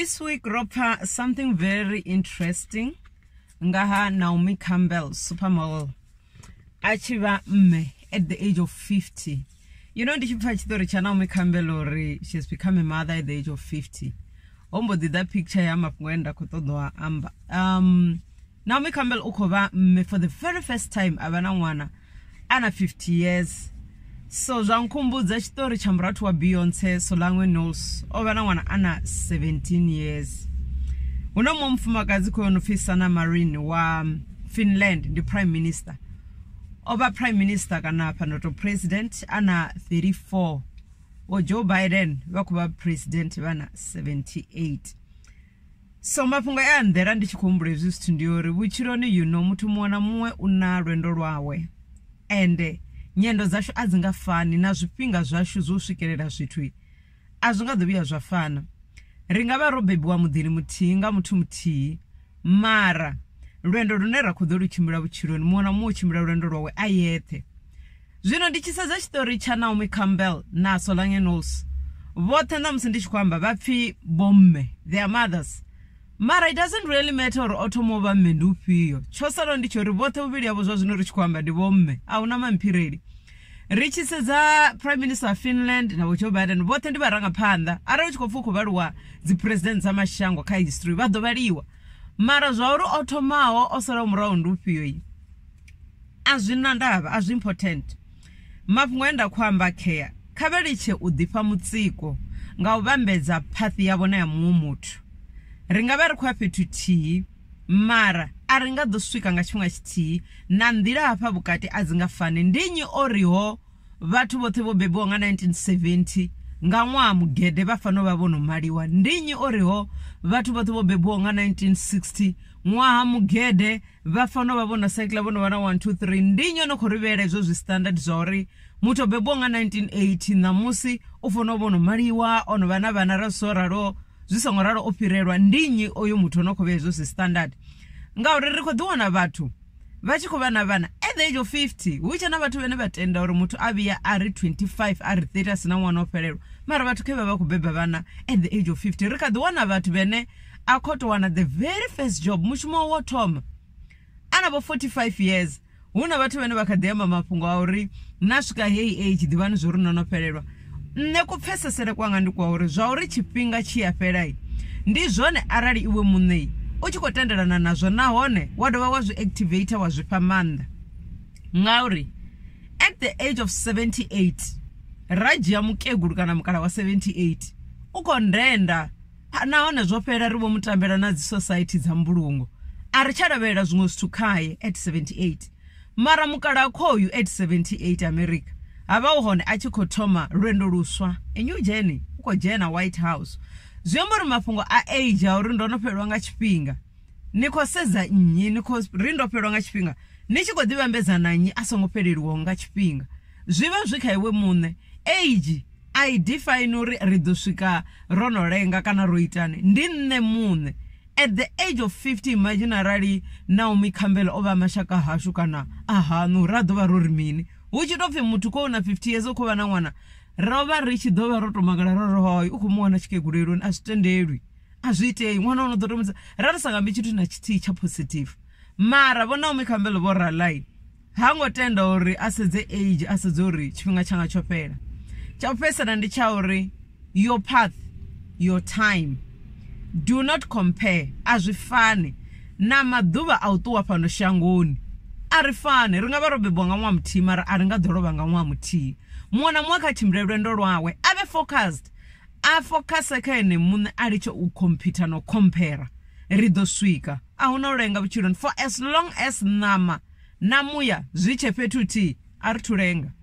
This week, Ropa, something very interesting. Ngaha Naomi Campbell, supermodel. Achieva me at the age of 50. You know, Naomi Campbell or she has become a mother at the age of 50. Ombo did that picture yama kwenda kutodoa amba. Naomi Campbell ukova me for the very first time abana wana ana 50 years. So zankumbuza chitori chamratu wa Beyonce Solange Knowles obana wana ana 17 years. Unomo mfumakazi ko office na Marine wa Finland the prime minister. Oba prime minister kanapa noto president ana 34. O Joe Biden wakuba president bana 78. So mapunga ya ndera ndichikumbure zustu ndiori wichironi mutu mwana muwe una rwendo rwawe. Ende nyendo zashu azingafani na zvipinga zvashu zosvikerera zvitwi azvingadzobiya zvafana ringava robebi wa mudhiri mutinga mutu mutii mara rwendo runera kudhoruchimbira buchironi mwana muchimbira rwendo rwawe ayete zvino ndichisadza chitori chaNaomi Campbell na Solange Knowles vote ndamusi ndichikwamba vapfi bomme their mothers mara it doesn't really matter or automova mendupiyo chosaro ndichori vote uviri yavo zvazvinorichikwamba ndivomme auna mampireri richisedza prime minister wa Finland na Joe Biden vote ndivaranga panda ari uchikofuko variwa dzipresident zamashango kahistory vadovariwa mara zvauri automawo osara muraundi upiyo iyi azvina ndava azviimportant mapungwenda kwamba care kaveriche udhipa mutsiko ngauvambedza pathi yavona ya mumwe mutu ringava rikwapetu tii mara aringadosvika ngachifungwa chitii na ndira apa bukati azingafane ndinyi oriho vatu vote vobebiwa nga 1970 ngamwa mugede vafano vavono mariwa ndinyi oriho vatu vote vobebiwa nga 1960 mwa mugede vafano vavona cycle vono vana 1 2 3 ndinyo nokorivera izvo zvi-standard zvauri mutobebiwa nga 1980 namusi ufono vono mariwa ono vana rasoraro zvisongo raro opirerwa ndinyi oyo mutu nokove izvo zvi-standard ngauri rikodhiwana vatu vachikuva navana at the age of 50 uichana vatu vene vatenda uri mutu aviya ari 25 ari 30 asina mwana opererwa mara vatu keva vakubeba vana at the age of 50 rikadhiwana vatu vene akotowana the very first job mushumo wotoma anavo 45 years una vatu vene vakadhiyama mapungo auri nasvika hei age dhivani zvoru nonopererwa nekupfesesere kwanga ndikwauri zvauri chipinga chiyaperai ndizvone arari iwe munei uchikotenderana nazvo nahone wadova wazviactivata wazvipa manda ngauri at the age of 78 rajia mukeguru kana mukara wa 78 ukondenda nahone zvopera rivo mutambira nadzisociety dzambulungo aricharavera zvimwe zvitukaye at 78 mara mukara akoyu at 78 America havauhone achikotoma rwendo ruswa enew journey ukojena White House zviambori mafungo age auri ndonoperwa nga chipinga nikoseza nyi niko rindoperwa nga chipinga nichikodhivambedza nanyi asongopererwa nga chipinga zviva zvikaiwe mune age aidefine uri ridosvika ronorenga kana roitane ndinne mune at the age of 50 imagine rari Naomi Campbell ova mashaka hashu kana ahanu radova rorimini uchitopfe mutu kouna 50 years okuva na mwana rova richidhova rotomagara rorohoi ukumuwana chikegureroni azvitenderwi azviitei mwana unodotomudza rarisakambi chitu nachitii chapositive mara voNaomi Campbell voralai hangotenda uri asedze age asedze uri chipinga changa chopera chapesana ndichauri your path your time do not compare azvifani namadhuva autuwa pano shangoni arifane ringava robebwa nga mwa mutii mara aringadhorova nga mwa mutii mwana mwakachimbira rwendo rwawe ave focused afocuse kaene mune aricho ukompita no compare ridosvika auna urenga buchironi for as long as nama namuya zvichepetuti ariturenga